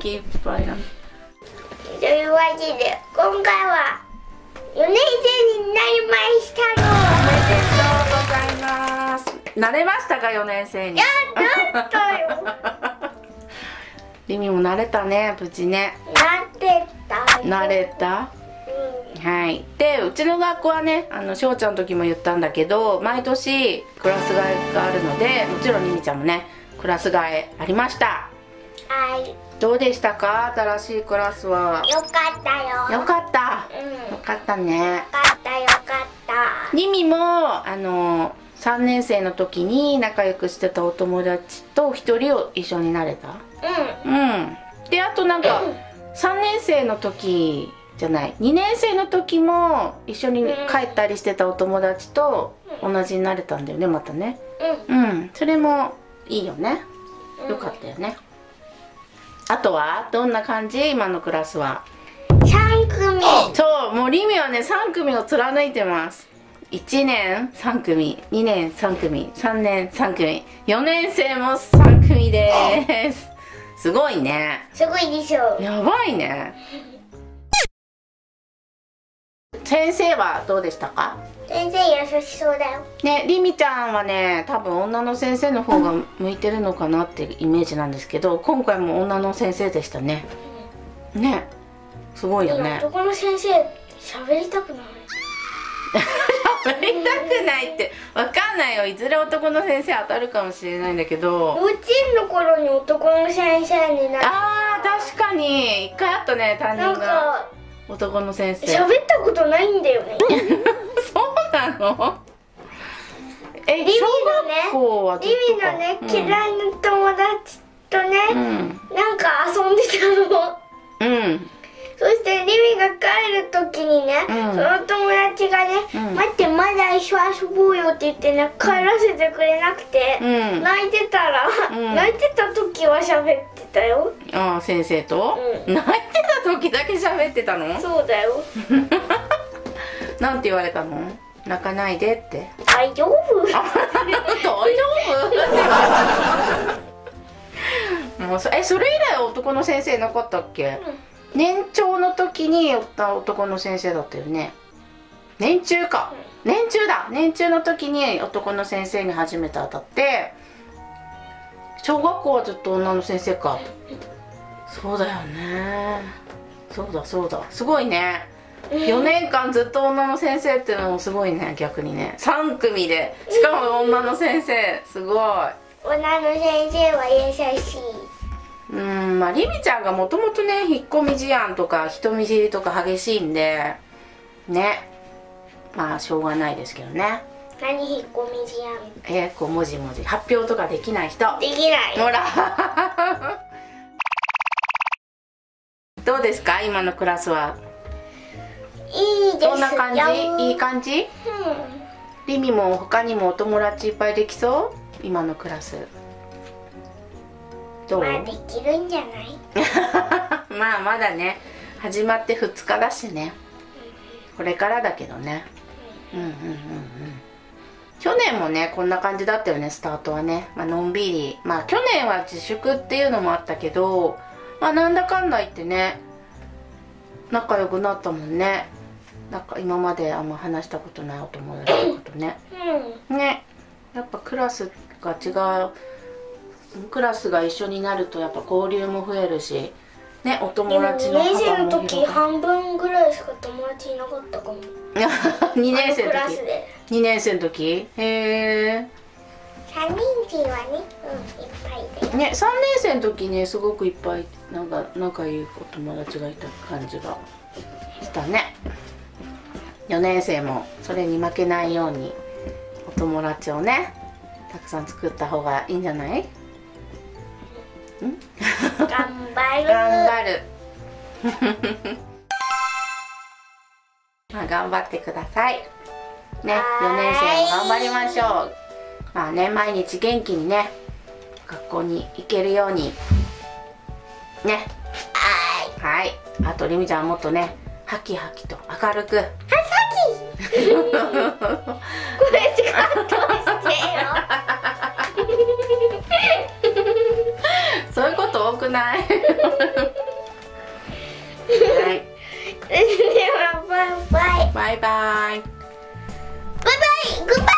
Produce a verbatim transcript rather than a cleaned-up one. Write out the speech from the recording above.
気いっぱいな。 というわけで今回はよねん生になりましたよ。 おめでとうございます。慣れましたか、よねん生に。 やなったよ。 リミも慣れたね、無事ね。 なってた。 慣れた。 うん、 はい。で、うちの学校はね、あのしょうちゃんの時も言ったんだけど、毎年クラス替えがあるので、もちろんリミちゃんもねクラス替えありました。 はい。 どうでしたか、新しいクラスは。 よかったよ。 よかった。 うん。 よかったね。 よかったよかった。 リミもあのさんねん生の時に仲良くしてたお友達とひとりを一緒になれた。 うん。 うん。で、あとなんかさんねん生の時じゃないにねん生の時も一緒に帰ったりしてたお友達と同じになれたんだよね、またね。 うん。 うん、それもいいよね。よかったよね。あとはどんな感じ、今のクラスは。 さん組。 そう、もうリミはねさん組を貫いてます。いちねんさん組、にねんさん組、さんねんさん組、よねん生もさん組です。すごいね。 すごいでしょ。 やばいね。先生はどうでしたか。 先生優しそうだよね。リミちゃんはね多分女の先生の方が向いてるのかなってイメージなんですけど、今回も女の先生でしたね。ね、すごいよね。 男の先生喋りたくない。 喋りたくないってわかんないよ。いずれ男の先生当たるかもしれないんだけど。 幼稚園の頃に男の先生になって、 あー確かに一回あったね、担なん任がか男の先生。 喋ったことないんだよね。 そうなの。え、 リミ小のね学校はずっリとかミのね、 うん嫌いな友達とね、 うんなんか遊んでたの。 うんそしてリミが帰る時にね、 うんその友達がね、 うん待ってまだ一緒遊ぼうよって言ってね、帰らせてくれなくて、 うん泣いてたら、 うん泣いてた時は喋ってたよ。 ああ、先生と、 うん泣いてた時だけ喋ってたの。 そうだよ。 なんて言われたの。泣かないでって。 大丈夫？ 大丈夫。もうそえそれ以来男の先生なかったっけ、うん、年長の時におった男の先生だったよね。年中か、うん、年中だ。年中の時に男の先生に初めて当たって、小学校はずっと女の先生か。そうだよね。そうだそうだ、すごいね。よねんかんずっと女の先生っていうのもすごいね。逆にねさん組で、しかも女の先生、すごい。 女の先生は優しい。 うん、まあリミちゃんがもともとね引っ込み思案とか人見知りとか激しいんでね、まあしょうがないですけどね。 何引っ込み思案？ えー、こうもじもじ発表とかできない人。 できない。 ほら。どうですか、今のクラスは。 いいですよ。 どんな感じ？いい感じ？ うん。 リミも他にもお友達いっぱいできそう？今のクラスどう？ まあできるんじゃない？ まあまだね始まってふつかだしね、これからだけどね。うんうんうんうん。去年もねこんな感じだったよね、スタートはね。まあのんびり、まあ去年は自粛っていうのもあったけど、まあなんだかんだ言ってね仲良くなったもんね。なんか今まであんま話したことないお友達のことね。 うん。 ね、やっぱクラスが違う、クラスが一緒になるとやっぱ交流も増えるしね、お友達のにねん生幅もの時半分ぐらいしか友達いなかったかも。 にねん生のクラス時でにねん生の時へえ。 さんにん生はね、うん、いっぱいだよね、さんねん生の時ねすごくいっぱいなんか仲いいお友達がいた感じがしたね。よねん生もそれに負けないようにお友達をねたくさん作った方がいいんじゃない？ん頑張る。 頑張る。まあ頑張ってくださいね。よねん生も頑張りましょう。まあね、毎日元気にね学校に行けるようにね。はい。あとリミちゃんはもっとねハキハキと明るく。ハキハキ。これしかカットしてよ。 そういうこと多くない？ バイバイ。 バイバイグッバイ。